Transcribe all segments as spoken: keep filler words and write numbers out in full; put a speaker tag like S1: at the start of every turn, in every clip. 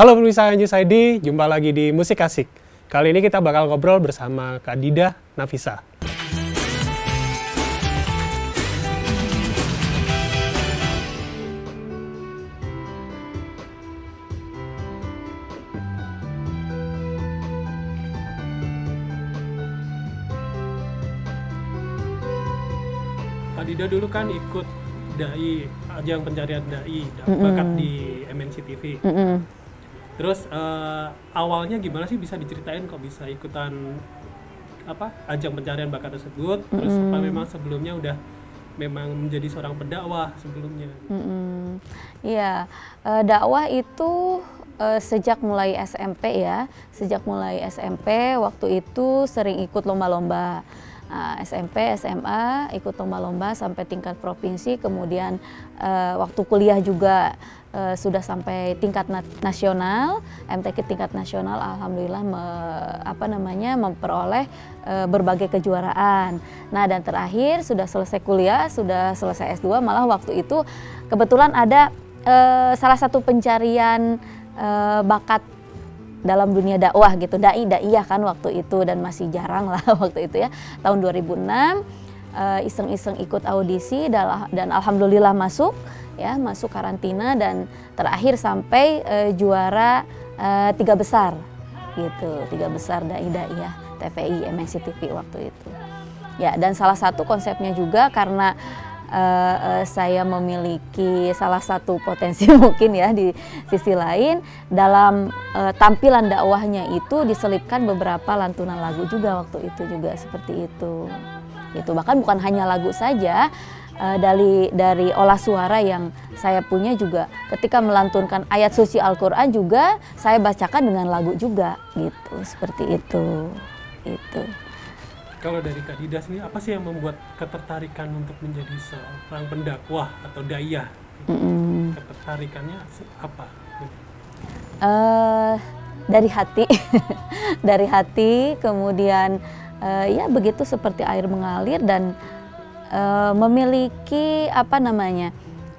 S1: Halo pemirsa News I D, jumpa lagi di Musik Asik. Kali ini kita bakal ngobrol bersama Kak Dida Nafisa. Kak Dida dulu kan ikut dai, ajang pencarian dai, bakat mm -mm. di M N C T V. Mm -mm. Terus uh, awalnya gimana sih, bisa diceritain kok bisa ikutan apa ajang pencarian bakat tersebut? Terus mm. apa memang sebelumnya udah memang menjadi seorang pendakwah sebelumnya?
S2: Iya, mm. uh, dakwah itu uh, sejak mulai S M P ya, sejak mulai S M P waktu itu sering ikut lomba-lomba. Uh, S M P, S M A ikut lomba-lomba sampai tingkat provinsi, kemudian uh, waktu kuliah juga uh, sudah sampai tingkat na nasional, M T Q tingkat nasional, alhamdulillah me, apa namanya memperoleh uh, berbagai kejuaraan. Nah, dan terakhir sudah selesai kuliah, sudah selesai S dua, malah waktu itu kebetulan ada uh, salah satu pencarian uh, bakat dalam dunia dakwah gitu, dai daiyah kan waktu itu, dan masih jarang lah waktu itu ya, tahun dua ribu enam iseng-iseng uh, ikut audisi dan, dan alhamdulillah masuk ya, masuk karantina dan terakhir sampai uh, juara uh, tiga besar gitu, tiga besar dai daiyah T V I M N C T V waktu itu ya. Dan salah satu konsepnya juga karena Uh, uh, saya memiliki salah satu potensi mungkin ya di sisi lain, dalam uh, tampilan dakwahnya itu diselipkan beberapa lantunan lagu juga waktu itu juga seperti itu. Itu bahkan bukan hanya lagu saja, uh, dari dari olah suara yang saya punya juga ketika melantunkan ayat suci Al-Qur'an juga saya bacakan dengan lagu juga gitu, seperti itu. Itu.
S1: Kalau dari Kak Dida sendiri, apa sih yang membuat ketertarikan untuk menjadi seorang pendakwah atau daiyah? Mm-hmm. Ketertarikannya apa?
S2: Uh, dari hati, dari hati, kemudian uh, ya begitu seperti air mengalir dan uh, memiliki apa namanya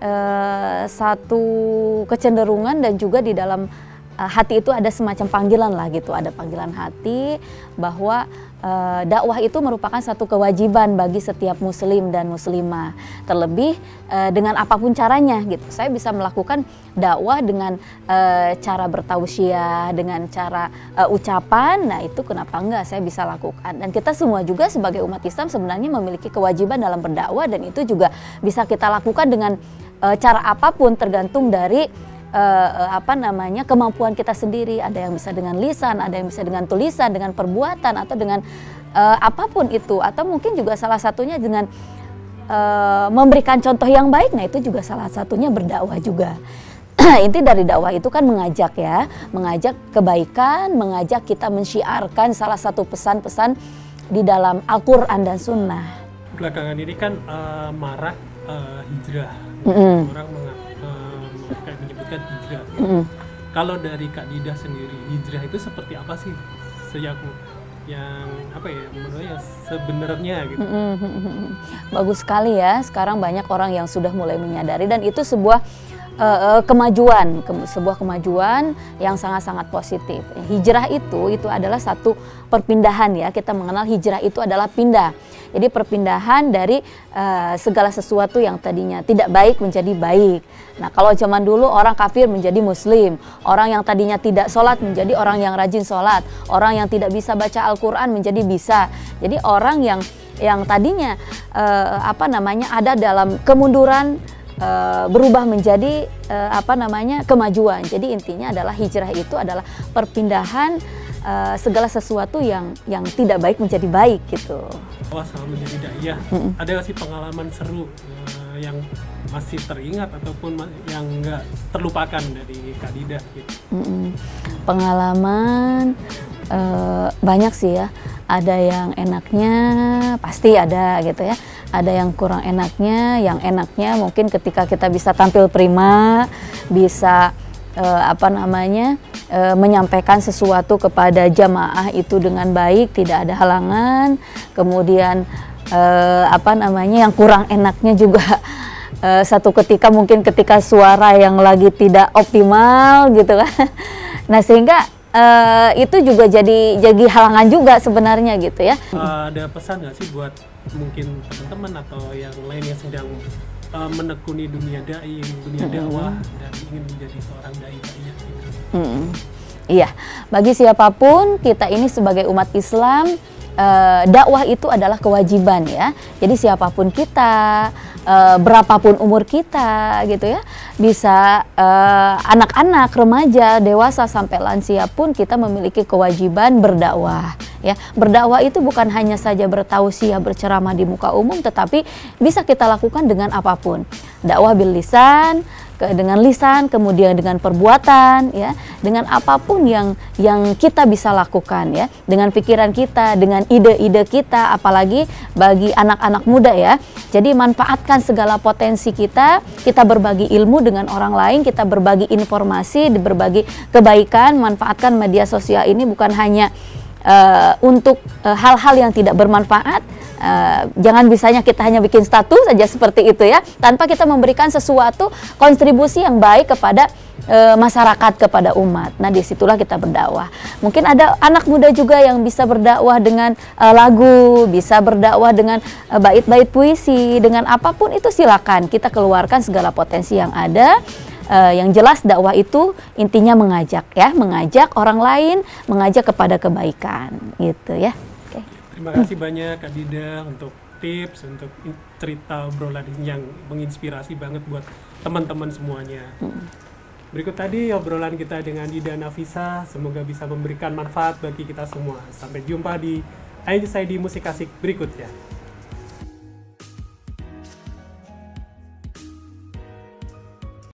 S2: uh, satu kecenderungan, dan juga di dalam uh, hati itu ada semacam panggilan lah gitu, ada panggilan hati bahwa Uh, dakwah itu merupakan satu kewajiban bagi setiap muslim dan muslimah, terlebih uh, dengan apapun caranya gitu. Saya bisa melakukan dakwah dengan uh, cara bertausiah, dengan cara uh, ucapan, nah itu kenapa enggak saya bisa lakukan. Dan kita semua juga sebagai umat Islam sebenarnya memiliki kewajiban dalam berdakwah, dan itu juga bisa kita lakukan dengan uh, cara apapun, tergantung dari Uh, apa namanya kemampuan kita sendiri. Ada yang bisa dengan lisan, ada yang bisa dengan tulisan, dengan perbuatan, atau dengan uh, apapun itu, atau mungkin juga salah satunya dengan uh, memberikan contoh yang baik. Nah, itu juga salah satunya berdakwah juga. Inti dari dakwah itu kan mengajak ya, mengajak kebaikan, mengajak kita mensyiarkan salah satu pesan-pesan di dalam Al-Qur'an dan Sunnah.
S1: Belakangan ini kan uh, marak uh, hijrah,
S2: mm-hmm.
S1: orang mengat kayak menyebutkan hijrah.
S2: Mm.
S1: Kalau dari Kak Dida sendiri, hijrah itu seperti apa sih? Sejak yang apa ya, menurut ya sebenarnya gitu.
S2: Mm -hmm. Bagus sekali ya. Sekarang banyak orang yang sudah mulai menyadari, dan itu sebuah uh, uh, kemajuan, ke sebuah kemajuan yang sangat-sangat positif. Hijrah itu itu adalah satu perpindahan ya. Kita mengenal hijrah itu adalah pindah. Jadi perpindahan dari uh, segala sesuatu yang tadinya tidak baik menjadi baik. Nah, kalau zaman dulu orang kafir menjadi muslim, orang yang tadinya tidak sholat menjadi orang yang rajin sholat, orang yang tidak bisa baca Al-Qur'an menjadi bisa. Jadi orang yang yang tadinya uh, apa namanya ada dalam kemunduran uh, berubah menjadi uh, apa namanya kemajuan. Jadi intinya adalah hijrah itu adalah perpindahan uh, segala sesuatu yang yang tidak baik menjadi baik gitu.
S1: Wah, sama menjadi daiyah, mm-mm. ada nggak sih pengalaman seru uh, yang masih teringat ataupun yang nggak terlupakan dari Kak Dida gitu?
S2: Mm-mm. Pengalaman uh, banyak sih ya, ada yang enaknya pasti ada gitu ya, ada yang kurang enaknya. Yang enaknya mungkin ketika kita bisa tampil prima, bisa uh, apa namanya uh, menyampaikan sesuatu kepada jamaah itu dengan baik, tidak ada halangan. Kemudian uh, apa namanya yang kurang enaknya juga uh, satu ketika mungkin ketika suara yang lagi tidak optimal gitu kan. Nah sehingga uh, itu juga jadi jadi halangan juga sebenarnya gitu ya.
S1: Uh, ada pesan nggak sih buat mungkin teman-teman atau yang lain yang sedang uh, menekuni dunia dai, dunia mm-hmm. dakwah dan ingin menjadi seorang dai dai gitu?
S2: Mm-hmm. Iya, bagi siapapun kita ini sebagai umat Islam, uh, dakwah itu adalah kewajiban ya. Jadi siapapun kita, uh, berapapun umur kita gitu ya, bisa uh, anak-anak, remaja, dewasa sampai lansia pun kita memiliki kewajiban berdakwah. Ya, berdakwah itu bukan hanya saja bertausiah, berceramah di muka umum, tetapi bisa kita lakukan dengan apapun. Dakwah bil lisan, dengan lisan, kemudian dengan perbuatan, ya, dengan apapun yang yang kita bisa lakukan, ya, dengan pikiran kita, dengan ide-ide kita, apalagi bagi anak-anak muda ya. Jadi manfaatkan segala potensi kita, kita berbagi ilmu dengan orang lain, kita berbagi informasi, berbagi kebaikan, manfaatkan media sosial ini bukan hanya Uh, untuk uh, hal-hal yang tidak bermanfaat. Uh, jangan bisanya kita hanya bikin status saja seperti itu ya, tanpa kita memberikan sesuatu kontribusi yang baik kepada uh, masyarakat, kepada umat. Nah disitulah kita berdakwah. Mungkin ada anak muda juga yang bisa berdakwah dengan uh, lagu, bisa berdakwah dengan uh, bait-bait puisi, dengan apapun itu silakan kita keluarkan segala potensi yang ada. Uh, yang jelas dakwah itu intinya mengajak ya, mengajak orang lain, mengajak kepada kebaikan gitu ya. Okay.
S1: Terima kasih hmm. banyak Kak Dida untuk tips, untuk cerita obrolan yang menginspirasi banget buat teman-teman semuanya. Hmm. Berikut tadi obrolan kita dengan Dida Nafisa, semoga bisa memberikan manfaat bagi kita semua. Sampai jumpa di I N S I D Musik Asik berikutnya.